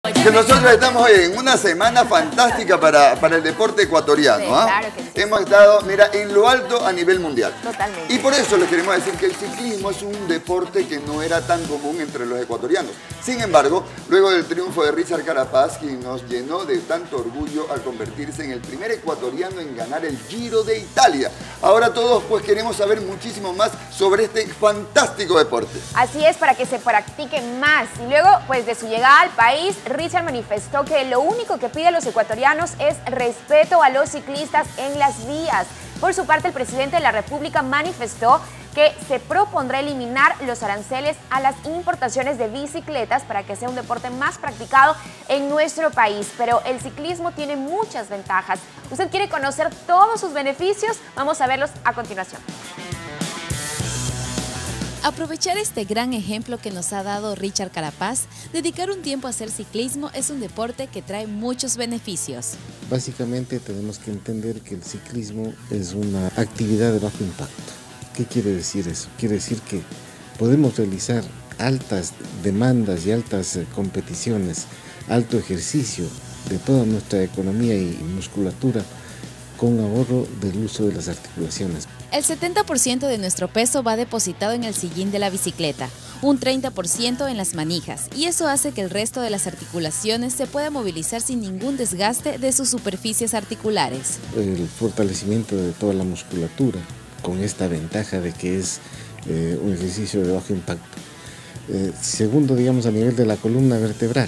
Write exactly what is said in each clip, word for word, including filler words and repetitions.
Que nosotros estamos hoy en una semana fantástica para, para el deporte ecuatoriano. Sí, ¿ah? claro que sí. Hemos estado, mira, en lo alto a nivel mundial. Totalmente. Y por eso les queremos decir que el ciclismo es un deporte que no era tan común entre los ecuatorianos. Sin embargo, luego del triunfo de Richard Carapaz, quien nos llenó de tanto orgullo al convertirse en el primer ecuatoriano en ganar el Giro de Italia. Ahora todos pues queremos saber muchísimo más sobre este fantástico deporte. Así es, para que se practique más. Y luego, pues de su llegada al país, Richard manifestó que lo único que pide a los ecuatorianos es respeto a los ciclistas en las vías. Por su parte, el presidente de la República manifestó que se propondrá eliminar los aranceles a las importaciones de bicicletas para que sea un deporte más practicado en nuestro país. Pero el ciclismo tiene muchas ventajas. ¿Usted quiere conocer todos sus beneficios? Vamos a verlos a continuación. Aprovechar este gran ejemplo que nos ha dado Richard Carapaz, dedicar un tiempo a hacer ciclismo es un deporte que trae muchos beneficios. Básicamente tenemos que entender que el ciclismo es una actividad de bajo impacto. ¿Qué quiere decir eso? Quiere decir que podemos realizar altas demandas y altas competiciones, alto ejercicio de toda nuestra economía y musculatura con ahorro del uso de las articulaciones. El setenta por ciento de nuestro peso va depositado en el sillín de la bicicleta, un treinta por ciento en las manijas, y eso hace que el resto de las articulaciones se pueda movilizar sin ningún desgaste de sus superficies articulares. El fortalecimiento de toda la musculatura, con esta ventaja de que es eh, un ejercicio de bajo impacto. Eh, segundo, digamos, a nivel de la columna vertebral.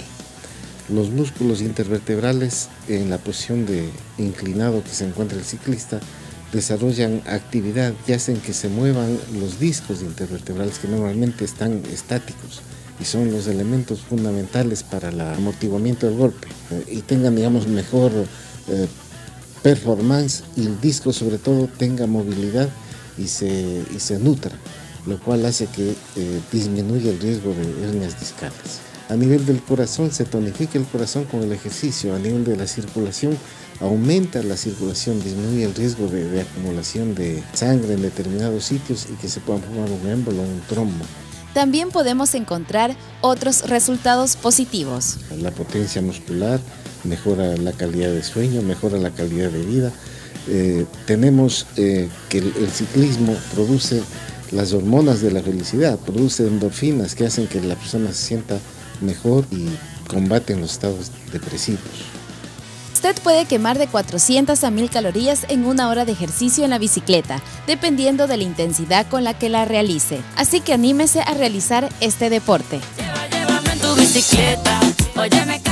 Los músculos intervertebrales en la posición de inclinado que se encuentra el ciclista desarrollan actividad y hacen que se muevan los discos intervertebrales que normalmente están estáticos y son los elementos fundamentales para el amortiguamiento del golpe eh, y tengan, digamos, mejor eh, performance y el disco sobre todo tenga movilidad y se, y se nutra, lo cual hace que eh, disminuya el riesgo de hernias discales. A nivel del corazón se tonifica el corazón con el ejercicio, a nivel de la circulación aumenta la circulación, disminuye el riesgo de, de acumulación de sangre en determinados sitios y que se pueda formar un émbolo o un trombo. También podemos encontrar otros resultados positivos. La potencia muscular mejora la calidad de sueño, mejora la calidad de vida. Eh, tenemos eh, que el, el ciclismo produce las hormonas de la felicidad, produce endorfinas que hacen que la persona se sienta mejor y combaten los estados depresivos. Usted puede quemar de cuatrocientas a mil calorías en una hora de ejercicio en la bicicleta, dependiendo de la intensidad con la que la realice. Así que anímese a realizar este deporte. Lleva, llévame en tu bicicleta, óyeme.